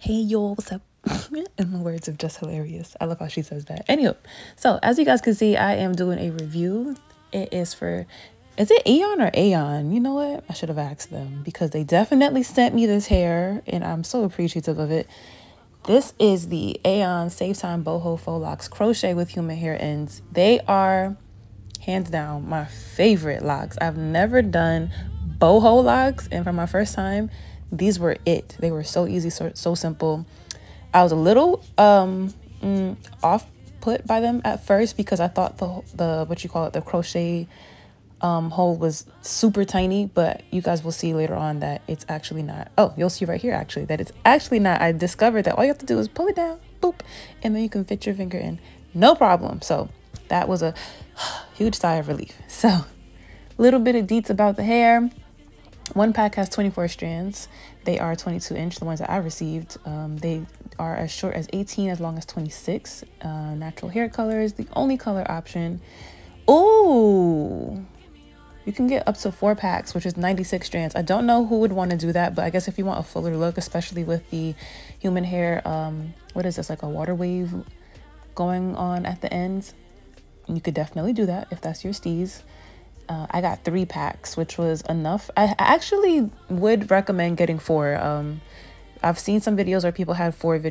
Hey y'all, what's up? In the words of Just Hilarious. I love how she says that. Anywho, so as you guys can see, I am doing a review. It is for, is it Aeon or Aeon? You know what? I should have asked them because they definitely sent me this hair and I'm so appreciative of it. This is the Aeon Save Time Boho Faux Locks Crochet with Human Hair Ends. They are hands down my favorite locks. I've never done boho locks, and for my first time, these were it. They were so easy, so simple. I was a little off put by them at first because I thought the what you call it, the crochet hole was super tiny, but you guys will see later on that it's actually not. Oh, you'll see right here actually that it's actually not. I discovered that all you have to do is pull it down, boop, and then you can fit your finger in, no problem. So that was a huge sigh of relief. So little bit of deets about the hair. One pack has 24 strands. They are 22 inch, the ones that I received. They are as short as 18, as long as 26. Natural hair color is the only color option. Ooh, you can get up to 4 packs, which is 96 strands. I don't know who would want to do that, but I guess if you want a fuller look, especially with the human hair, what is this, like a water wave going on at the ends, you could definitely do that if that's your steez. I got 3 packs, which was enough. I actually would recommend getting 4. I've seen some videos where people had 4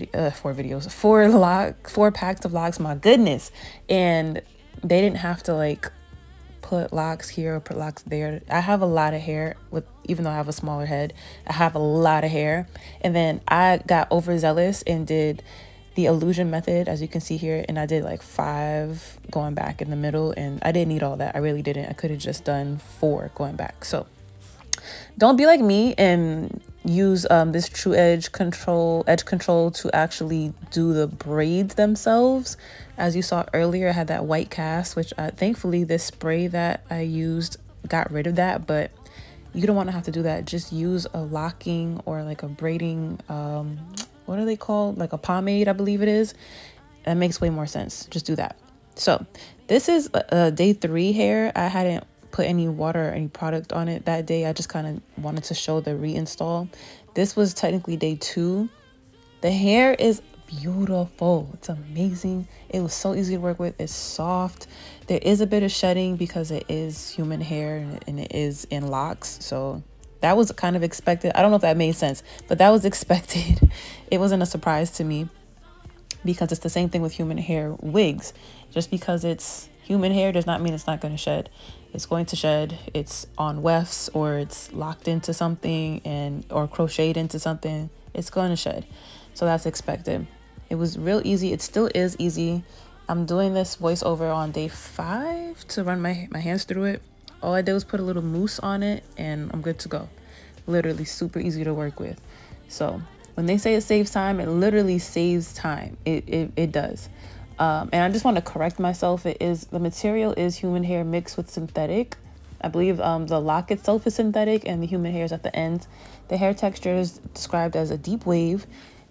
packs of locks. My goodness. And they didn't have to like put locks here or put locks there. I have a lot of hair even though I have a smaller head, I have a lot of hair. And then I got overzealous and did the illusion method, as you can see here, and I did like 5 going back in the middle, and I didn't need all that. I really didn't. I could have just done 4 going back. So don't be like me and use this true edge control to actually do the braids themselves. As you saw earlier, I had that white cast, which thankfully this spray that I used got rid of that, but you don't want to have to do that. Just use a locking or like a braiding what are they called? Like a pomade, I believe it is. That makes way more sense. Just do that. So this is day 3 hair. I hadn't put any water or any product on it that day. I just kind of wanted to show the reinstall. This was technically day 2. The hair is beautiful. It's amazing. It was so easy to work with. It's soft. There is a bit of shedding because it is human hair and it is in locks. So that was kind of expected. I don't know if that made sense, but that was expected. It wasn't a surprise to me because it's the same thing with human hair wigs. Just because it's human hair does not mean it's not going to shed. It's going to shed. It's on wefts or it's locked into something or crocheted into something. It's going to shed. So that's expected. It was real easy. It still is easy. I'm doing this voiceover on day 5 to run my hands through it. All I did was put a little mousse on it and I'm good to go. Literally super easy to work with. So when they say it saves time, it literally saves time. It does. And I just want to correct myself. The material is human hair mixed with synthetic. I believe the lock itself is synthetic and the human hair is at the end. The hair texture is described as a deep wave.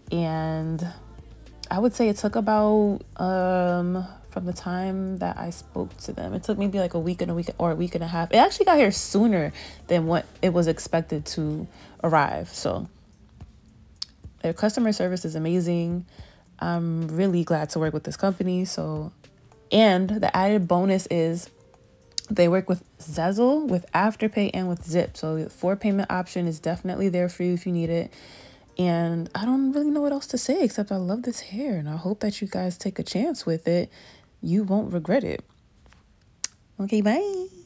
And I would say it took about from the time that I spoke to them, it took maybe like a week and a half. It actually got here sooner than what it was expected to arrive. So their customer service is amazing. I'm really glad to work with this company. So, and the added bonus is they work with Zazzle, with Afterpay, and with Zip. So the 4 payment option is definitely there for you if you need it. And I don't really know what else to say except I love this hair and I hope that you guys take a chance with it. You won't regret it. Okay, bye.